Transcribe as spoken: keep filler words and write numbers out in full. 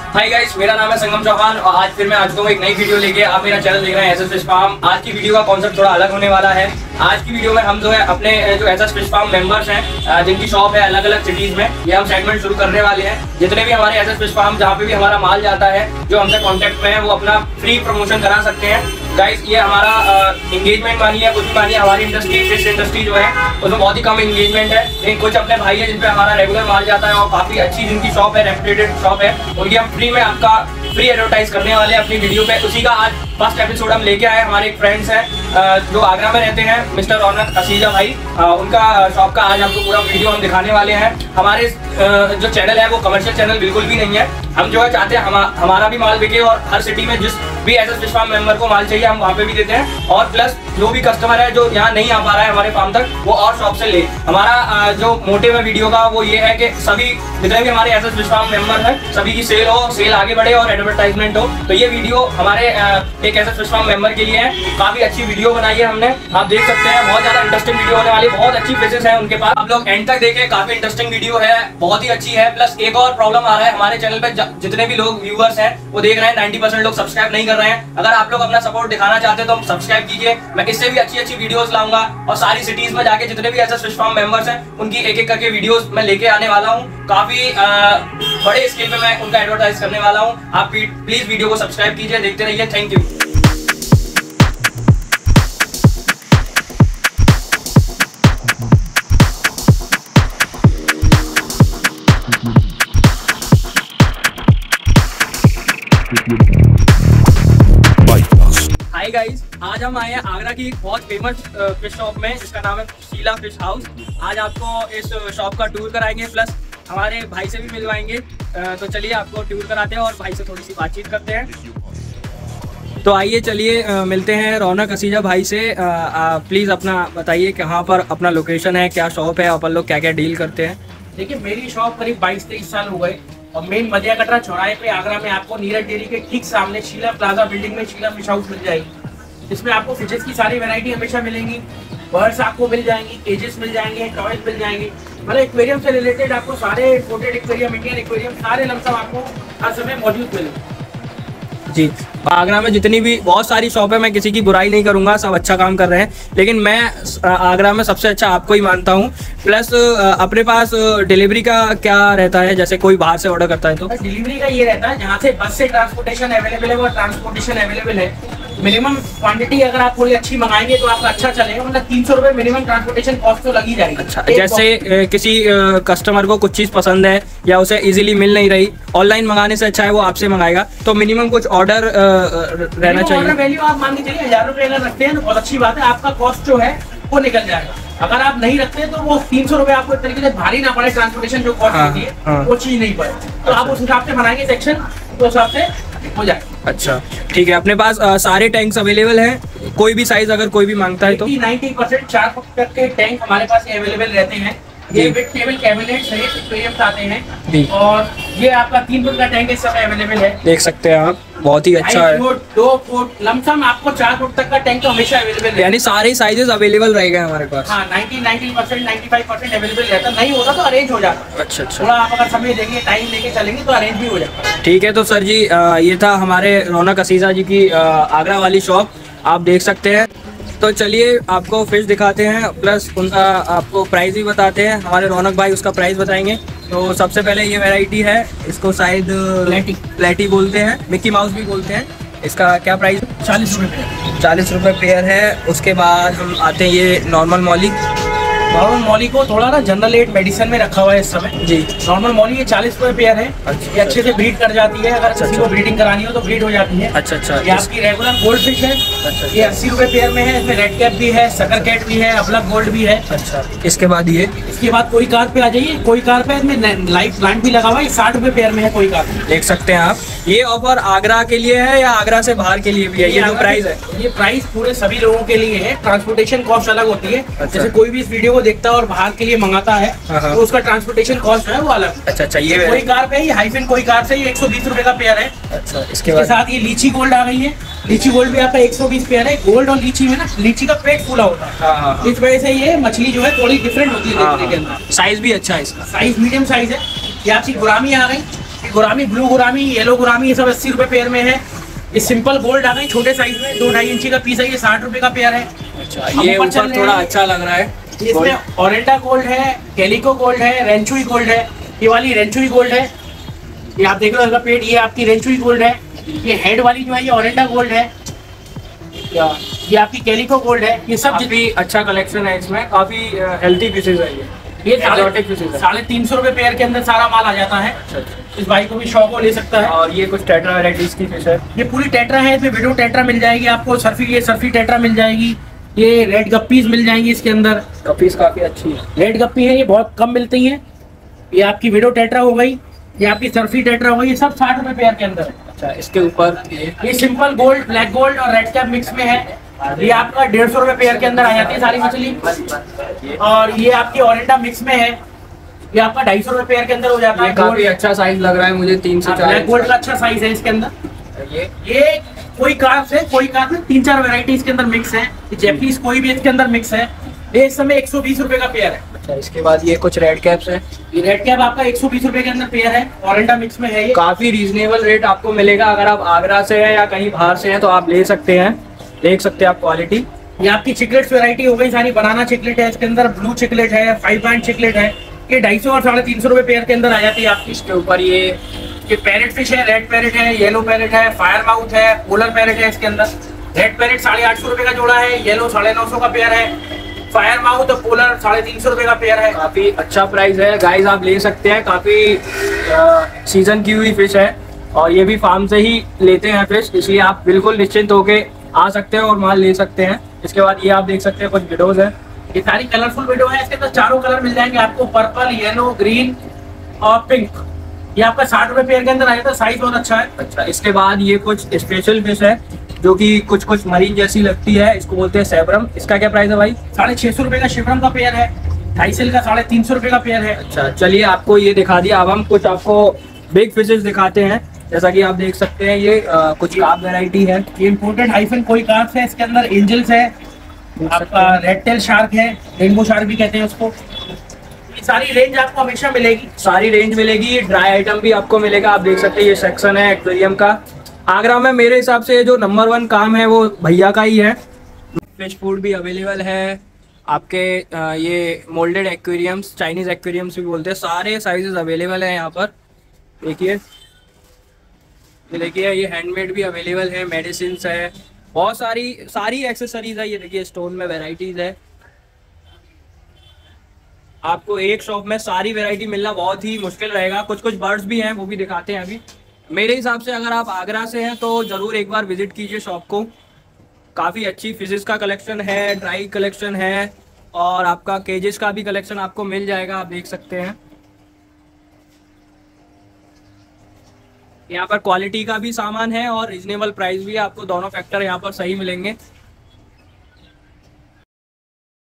Hi guys, मेरा नाम है संगम चौहान और आज फिर मैं आ चुका हूँ एक नई वीडियो लेके। आप मेरा चैनल देख रहे हैं एसएस फिश फार्म। आज की वीडियो का कॉन्सेप्ट थोड़ा अलग होने वाला है। आज की वीडियो में हम जो है अपने जो एसएस फिश फार्म मेंबर्स हैं जिनकी शॉप है अलग अलग सिटीज में, ये हम सेगमेंट शुरू करने वाले हैं। जितने भी हमारे एसएस फिश फार्म जहाँ पे भी हमारा माल जाता है, जो हमसे कॉन्टेक्ट में है, वो अपना फ्री प्रमोशन करा सकते हैं। गाइस, ये हमारा एंगेजमेंट मानिए, कुछ भी मानिए, हमारी इंडस्ट्री फिश इंडस्ट्री जो है उसमें बहुत ही कम एंगेजमेंट है। लेकिन कुछ अपने भाई है जिन पे हमारा रेगुलर माल जाता है और काफी अच्छी जिनकी शॉप है, रेपुटेड शॉप है, उनकी हम फ्री में आपका फ्री एडवर्टाइज करने वाले हैं अपनी वीडियो पे। उसी का आज फर्स्ट एपिसोड हम लेके आए। हमारे एक फ्रेंड्स हैं जो आगरा में रहते हैं, मिस्टर रौनक असीजा भाई, उनका शॉप का आज आपको पूरा वीडियो हम दिखाने वाले हैं। हमारे जो चैनल है वो कमर्शियल चैनल बिल्कुल भी नहीं है। हम जो है चाहते हैं हम, हमारा भी माल बिके और हर सिटी में जिस भी एसएस फिश फार्म मेंबर को माल चाहिए हम वहाँ पे भी देते हैं। और प्लस जो भी कस्टमर है जो यहाँ नहीं आ पा रहा है हमारे फार्म तक, वो और शॉप से ले। हमारा जो मोटिव है वीडियो का वो ये है कि सभी जितने भी हमारे एसएस फिश फार्म मेंबर हैं सभी की सेल हो, सेल आगे बढ़े और एडवर्टाइजमेंट हो। तो ये वीडियो हमारे एक एसएस फिश फार्म मेंबर के लिए है। काफी अच्छी वीडियो बनाई है हमने, आप देख सकते हैं। बहुत ज्यादा इंटरेस्टिंग वीडियो होने वाली, बहुत अच्छी फिशेस है उनके पास। आप लोग एंड तक देखें, काफी इंटरेस्टिंग वीडियो है, बहुत ही अच्छी है। प्लस एक और प्रॉब्लम आ रहा है हमारे चैनल पे, जितने भी लोग व्यूअर्स हैं वो देख रहे हैं, नाइंटी परसेंट लोग सब्सक्राइब नहीं कर रहे हैं। अगर आप लोग अपना सपोर्ट दिखाना चाहते हैं तो सब्सक्राइब कीजिए। मैं इससे भी अच्छी अच्छी वीडियोस लाऊंगा और सारी सिटीज में जाके जितने भी एसएस फिश फार्म मेंबर्स हैं उनकी एक एक करके वीडियोस मैं लेके आने वाला हूँ। काफी बड़े स्केल पे मैं उनका एडवर्टाइज करने वाला हूँ। आप प्लीज वीडियो को सब्सक्राइब कीजिए, देखते रहिए। Thank you. हाय गाइस, आज हम आए हैं आगरा की एक बहुत फेमस फिश शॉप में जिसका नाम है शीला फिश हाउस। आज आपको इस शॉप का टूर कराएंगे, प्लस हमारे भाई से भी मिलवाएंगे। तो चलिए आपको टूर कराते हैं और भाई से थोड़ी सी बातचीत करते हैं। तो आइए चलिए मिलते हैं रौनक असीजा भाई से। प्लीज़ अपना बताइए कहाँ पर अपना लोकेशन है, क्या शॉप है, अपन लोग क्या क्या डील करते हैं। देखिए, मेरी शॉप करीब बाईस तेईस साल हो गए और मेन मदिया कटरा चौराहे पे आगरा में आपको नीरज डेयरी के ठीक सामने शीला प्लाजा बिल्डिंग में शीला फिश हाउस मिल जाएगी। इसमें आपको फिशेस की सारी वैरायटी हमेशा मिलेंगी। बर्ड्स आपको मिल जाएंगी, केजेस मिल जाएंगे, टॉयज मिल जाएंगे। मतलब एक्वेरियम से रिलेटेड आपको सारे इंपोर्टेड एक्वेरियम, इंडियन एक्वेरियम, सारे लमसम आपको हर समय मौजूद मिलेंगे जी। आगरा में जितनी भी बहुत सारी शॉप है, मैं किसी की बुराई नहीं करूंगा, सब अच्छा काम कर रहे हैं, लेकिन मैं आगरा में सबसे अच्छा आपको ही मानता हूं। प्लस अपने पास डिलीवरी का क्या रहता है, जैसे कोई बाहर से ऑर्डर करता है तो डिलीवरी का ये रहता है, जहाँ से बस से ट्रांसपोर्टेशन अवेलेबल है वो ट्रांसपोर्टेशन अवेलेबल है। मिनिमम क्वांटिटी अगर आप थोड़ी अच्छी मंगाएंगे तो आपका अच्छा चलेगा। मतलब तीन सौ रुपए मिनिमम ट्रांसपोर्टेशन कॉस्ट तो लगी जाएगी। अच्छा, जैसे किसी कस्टमर को कुछ चीज पसंद है या उसे इजीली मिल नहीं रही, ऑनलाइन मंगाने से अच्छा है वो आपसे मंगाएगा, तो मिनिमम कुछ ऑर्डर रहना चाहिए। ऑर्डर वैल्यू आप मान के चलिए हजार रुपए अगर रखते हैं तो बहुत अच्छी बात है, आपका कॉस्ट जो है वो निकल जाएगा। अगर आप नहीं रखते तो वो तीन सौ रुपए आपको एक तरीके से भारी ना पड़े, ट्रांसपोर्टेशन जो कॉस्ट होती है वो चीज नहीं पड़े। तो आप उस हिसाब से बनाएंगे सेक्शन, तो उस हिसाब से हो जाए। अच्छा ठीक है। अपने पास आ, सारे टैंक्स अवेलेबल हैं, कोई भी साइज अगर कोई भी मांगता है तो नाइंटी परसेंट चार फुट तक के टैंक हमारे पास अवेलेबल रहते हैं। ये विद टेबल कैबिनेट सहित एक्वेरियम्स आते हैं और ये आपका तीन फुट का टैंक इस समय अवेलेबल है, देख सकते हैं आप। बहुत ही अच्छा है। दो फुट लमसम आपको चार फुट तक का टैंक तो हमेशा अवेलेबल है, यानी सारे साइजेस अवेलेबल रहेगा हमारे पास। हाँ, ninety ninety percent ninety five percent available रहता है। नहीं होता तो अरेंज हो जाता है। अच्छा अच्छा, थोड़ा आप अगर समय देंगे, टाइम लेके चलेंगे तो अरेंज भी हो जाता है। ठीक है। तो सर जी, ये था हमारे रौनक असीजा जी की आगरा वाली शॉप, आप देख सकते हैं। तो चलिए आपको फिश दिखाते हैं, प्लस उनका आपको प्राइस भी बताते हैं। हमारे रौनक भाई उसका प्राइस बताएंगे। तो सबसे पहले ये वैरायटी है, इसको शायद प्लेटी प्लेटी बोलते हैं, मिक्की माउस भी बोलते हैं। इसका क्या प्राइस? चालीस रुपये चालीस रुपये पेयर है। उसके बाद हम आते हैं ये नॉर्मल मॉली। नॉर्मल मॉली को थोड़ा ना जनरल एड मेडिसिन में रखा हुआ है इस समय जी। नॉर्मल मॉली ये चालीस रुपए पेयर है। अच्छा, ये अच्छे से ब्रीड कर जाती है, अगर किसी को ब्रीडिंग करानी हो तो ब्रीड हो जाती है। अच्छा अच्छा। ये आपकी रेगुलर गोल्ड फिश है। अच्छा, ये अस्सी रुपए पेयर में है। इसमें रेड कैप भी है, सकर कैट भी है, अबलक गोल्ड भी है। अच्छा, इसके बाद ये इसके बाद कोई कार पे आ जाइए। कोई कार पे इसमें लाइफ प्लांट भी लगा हुआ है, साठ रुपए पेयर में है कोई कार। देख सकते हैं आप। ये ऑफर आगरा के लिए है या आगरा से बाहर के लिए भी है? ये जो प्राइस है, ये प्राइस पूरे सभी लोगों के लिए है। ट्रांसपोर्टेशन कॉस्ट अलग होती है। जैसे कोई भी इस वीडियो को देखता है और बाहर के लिए मंगाता है तो उसका ट्रांसपोर्टेशन कॉस्ट है वो अलग। अच्छा अच्छा। ये कोई कार पे ये हाइफिन कोई कार से ये एक सौ बीस रुपए का पेयर है। अच्छा, इसके बाद साथ ये लीची गोल्ड आ गई है। लीची गोल्ड भी आपका एक सौ बीस पेयर है। गोल्ड और लीची में ना लीची का पेट फूला होता है, इस वजह से ये मछली जो है थोड़ी डिफरेंट होती है देखने के अंदर। साइज भी अच्छा है इसका, साइज मीडियम साइज है। ये आपकी गुरामी आ गई, ये gourami, blue gourami, yellow gourami, ये सब अस्सी रुपए पेयर में है। ये सिंपल गोल्ड आ गई छोटे साइज में, दो ढाई इंची का पीस है, ये साठ रुपए का पेयर है। अच्छा, ये ऊपर थोड़ा अच्छा लग रहा है। इसमें ओरेंटा गोल्ड है, कैलिको गोल्ड है, रेंचुई गोल्ड है। ये वाली रेंचुई गोल्ड है, ये आप देख लो इसका पेट, ये आपकी रेंचुई गोल्ड है। ये हेड वाली जो है ये ओरेंटा गोल्ड है, ये आपकी कैलिको गोल्ड है। ये सब भी अच्छा कलेक्शन है, इसमें काफी हेल्थी पीसेज है। ये ये साढ़े तीन सौ रुपए पेयर के अंदर सारा माल आ जाता है। इस भाई को भी शौक हो ले सकता है। और ये कुछ टेट्रा वैरायटीज की फिश है, ये पूरी टेट्रा है। इसमें विडो टेट्रा मिल जाएगी आपको, सर्फी, ये सर्फी टेट्रा मिल जाएगी, ये रेड गप्पीज मिल जाएंगी इसके अंदर। गप्पीज काफी अच्छी है, रेड गप्पी है, ये बहुत कम मिलती है। ये आपकी विडो टेट्रा हो गई, ये आपकी सर्फी टेट्रा हो गई, ये सब साठ रुपए पेयर के अंदर है। अच्छा, इसके ऊपर ये, ये सिंपल गोल्ड, ब्लैक गोल्ड और रेड कैप मिक्स में है। ये आपका डेढ़ सौ रुपए पेयर के अंदर आ जाती है सारी मछली। और ये आपकी ओरेंटा मिक्स में है, ये आपका ढाई सौ रुपए पेयर के अंदर हो जाता है। काफी अच्छा साइज लग रहा है मुझे, तीन से चार। ब्लैक गोल्ड का अच्छा साइज है इसके अंदर। ये ये कोई कार से कोई कार में तीन चार वैरायटी इसके अंदर मिक्स है। जैपनीज कोई भी इसके अंदर मिक्स है। ये इस समय एक सौ बीस रुपए का पेयर है। अच्छा, इसके बाद ये कुछ रेड कैप्स है। ये रेड कैप आपका एक सौ बीस रुपए के अंदर पेयर है, ओरेंटा मिक्स में है। ये काफी रीजनेबल रेट आपको मिलेगा। अगर आप आगरा से हैं या कहीं बाहर से हैं तो आप ले सकते हैं, देख सकते हैं आप क्वालिटी। ये आपकी चिकलेट्स वैरायटी हो गई सारी। बनाना चिकलेट है इसके अंदर, ब्लू चिकलेट है, फाइव पॉइंट चिकलेट है। ये ढाई सौ और साढ़े तीन सौ रुपए पेयर के अंदर आ जाती है आपकी। इसके ऊपर ये ये पैरेट फिश है, रेड पैरेट है, येलो पैरेट है, फायर माउथ है, पोलर पैरेट है इसके अंदर। रेड पैरेट साढ़े आठ सौ रुपए का जोड़ा है, येलो साढ़े नौ सौ का पेयर है, फायर माउथ और पोलर साढ़े तीन सौ रुपए का पेयर है। काफी अच्छा प्राइस है गाइस, आप ले सकते हैं। काफी सीजन की हुई फिश है और ये भी फार्म से ही लेते हैं फिश, इसलिए आप बिल्कुल निश्चिंत होके आ सकते हैं और माल ले सकते हैं। इसके बाद ये आप देख सकते हैं कुछ विडोज है। ये सारी कलरफुल विडो है, इसके अंदर चारों कलर मिल जाएंगे आपको, पर्पल, येलो, ग्रीन और पिंक। ये आपका साठ रुपए पेयर के अंदर आ जाता है, साइज बहुत अच्छा है। अच्छा, इसके बाद ये कुछ स्पेशल फिश है जो कि कुछ कुछ मरीन जैसी लगती है, इसको बोलते हैं सैब्रम। इसका क्या प्राइस है भाई? साढ़े छह सौ रुपए का शिवरम का पेयर है, ढाई सेल का साढ़े तीन सौ रुपए का पेयर है। अच्छा, चलिए आपको ये दिखा दिया। अब हम कुछ आपको बिग फिशेस दिखाते हैं। जैसा कि आप देख सकते हैं ये आ, कुछ कार्प वैरायटी है। ये इम्पोर्टेड हाइफन कोई कार्प है, इसके अंदर एंजल्स है, आपका रेड टेल शार्क है, रेनबो शार्क भी कहते हैं उसको। ये सारी रेंज आपको हमेशा मिलेगी, सारी रेंज मिलेगी। ड्राई आइटम भी आपको मिलेगा। आप देख सकते हैं ये सेक्शन है एक्वेरियम का। आगरा में मेरे हिसाब से जो नंबर वन काम है वो भैया का ही है। फिश फूड भी अवेलेबल है आपके। ये मोल्डेड एक्वेरियम्स, चाइनीज एक्वेरियम्स भी बोलते हैं, सारे साइजेस अवेलेबल है यहाँ पर। देखिए, ये देखिए, ये हैंडमेड भी अवेलेबल है, मेडिसिन है, बहुत सारी सारी एक्सेसरीज है। ये देखिए, स्टोन में वेराइटीज है। आपको एक शॉप में सारी वैरायटी मिलना बहुत ही मुश्किल रहेगा। कुछ कुछ बर्ड्स भी हैं, वो भी दिखाते हैं अभी। मेरे हिसाब से अगर आप आगरा से हैं तो ज़रूर एक बार विजिट कीजिए शॉप को। काफ़ी अच्छी फिशेस का कलेक्शन है, ड्राई कलेक्शन है और आपका केजेस का भी कलेक्शन आपको मिल जाएगा। आप देख सकते हैं यहाँ पर क्वालिटी का भी सामान है और रिजनेबल प्राइस भी है। आपको दोनों फैक्टर यहाँ पर सही मिलेंगे।